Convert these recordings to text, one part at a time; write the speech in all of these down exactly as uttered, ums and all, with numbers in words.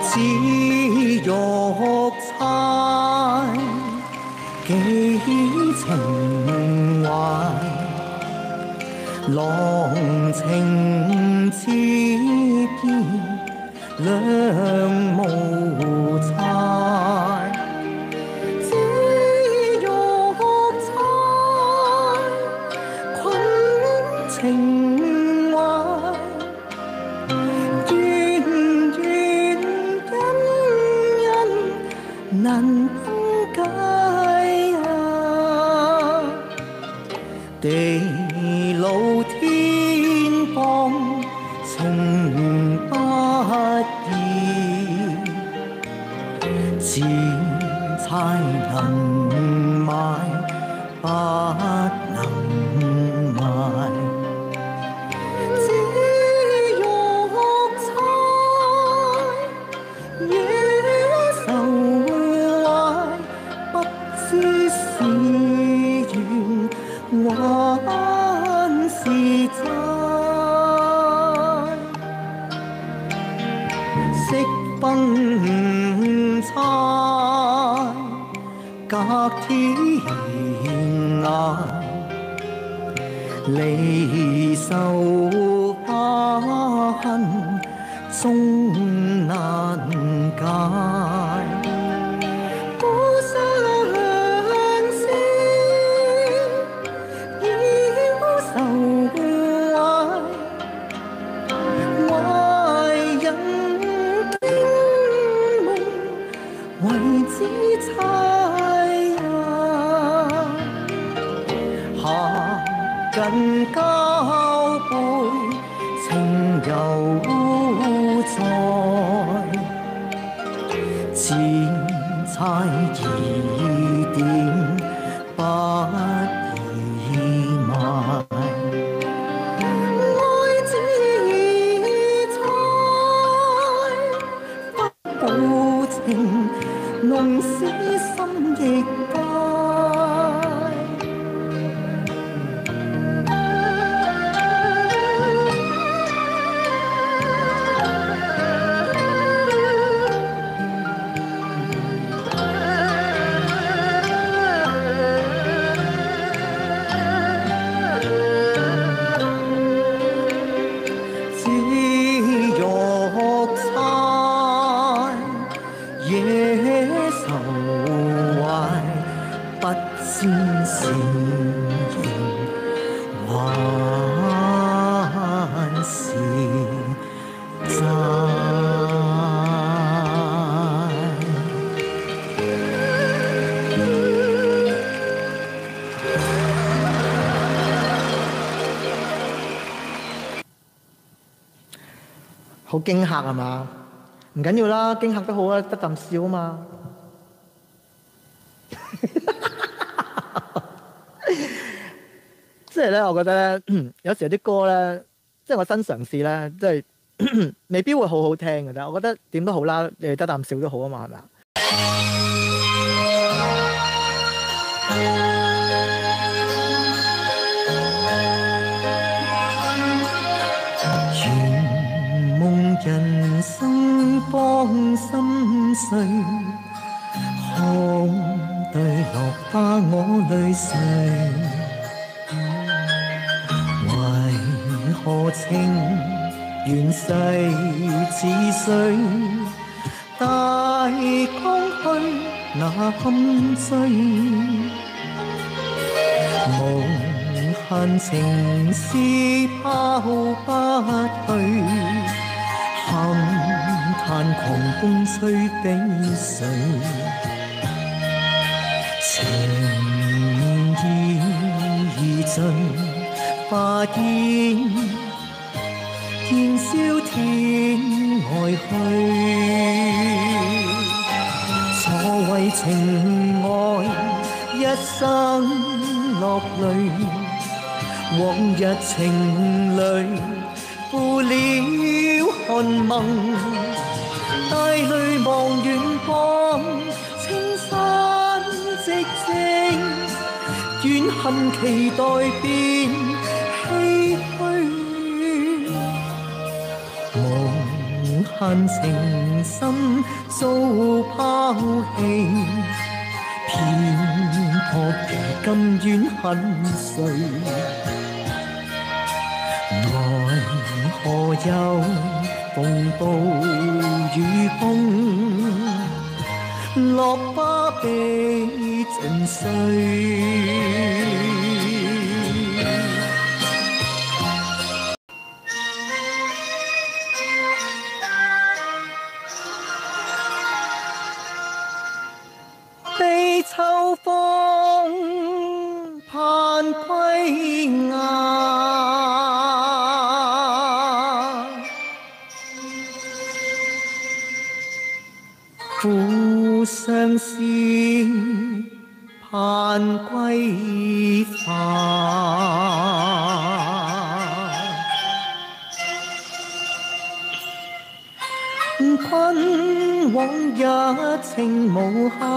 只玉钗，幾情懷，郎情妾意兩無猜。只玉钗，困情懷，怨怨恩恩難分解啊！地老天荒情不移，錢財能買不能買。只玉钗，惹愁懷，不知是緣還是債。惜分猜，隔天涯，離愁不恨終難解。孤相思，繞愁懷，懷人驚夢為之猜啊！下近交背，情猶在，錢財疑點不易買。愛只猜，不保情，弄死心亦佳。好驚嚇係嘛？唔緊要啦，驚嚇都好啊，得啖笑啊嘛。即係咧，我覺得咧，有時有啲歌咧，即係我新嘗試咧，即係未必會好好聽嘅。但係我覺得點都好啦，你哋得啖笑都好啊嘛，係咪啊？人生幫心碎，看對落花我淚垂，為何情緣逝似水，大江去那堪追，無限情絲拋不去，勘嘆狂風吹碧水，情意已盡，化煙燃燒天外去。錯為情愛一生落淚，往日情侶負了寒盟，帶淚望遠方，青山寂靜，怨恨期待變唏噓，無盼情深遭拋棄，偏撲如今怨恨誰？奈何又風暴雨風，落花被盡碎。被秋風盼歸雁，苦相思盼歸返。君往日情無限，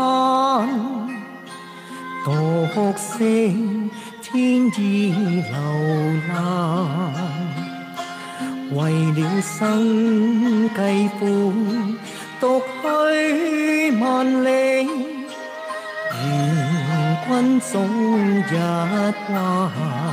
獨惜天意流難。為了生計苦，獨去萬里，願君早日還。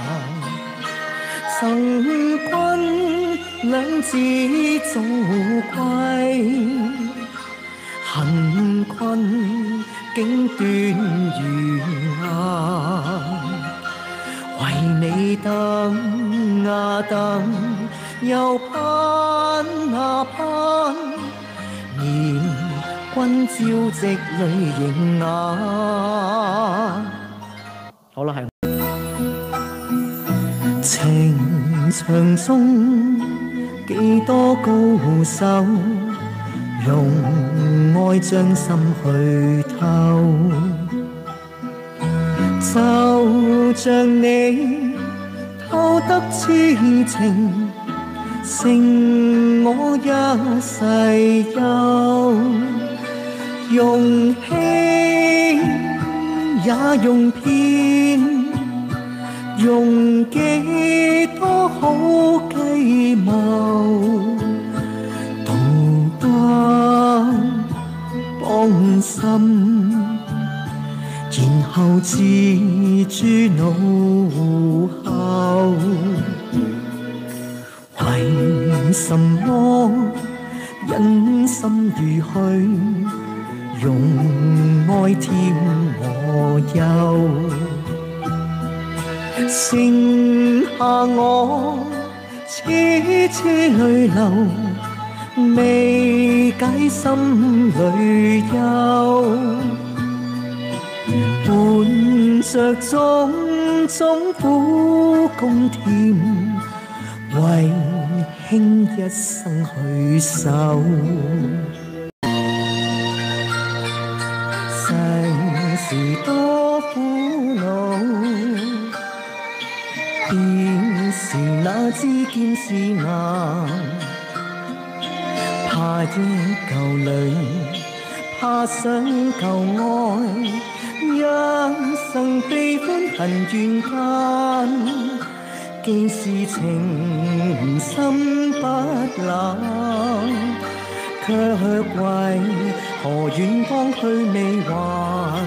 贈君兩字早歸，恨君竟斷緣硬。為你等啊等，又盼啊盼，念君朝夕淚盈眼。 好啦，係。 情場中幾多高手，用愛將心去透。就像你偷得痴情，勝我一世憂。用欺也用騙，用幾多好計謀，都不幫心，然後自諸腦後。為什麼忍心如許，用愛添我憂？剩下我痴痴淚流，未解心裏憂。伴着種種苦共甜，為輕一生去守。世事多苦惱，便是那知見是硬，怕憶舊侶，怕想舊愛，一生悲歡恨怨間。既是情深不冷，卻為何願光去未還？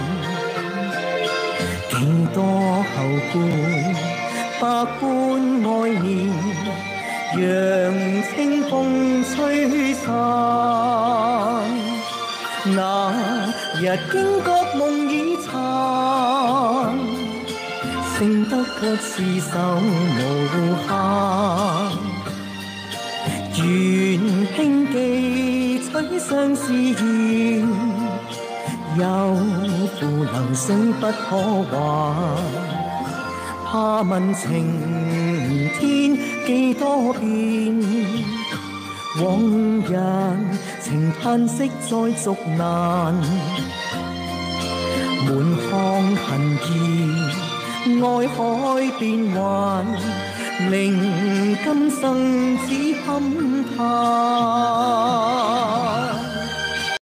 幾多後悔，百般愛念，讓清風吹散。那日驚覺夢已殘，剩得卻是手無限。願輕記取相思意，有負流水不可還。怕問情天幾多變，往日情嘆息再續難。滿腔恨意愛海變幻，令今生只堪嘆。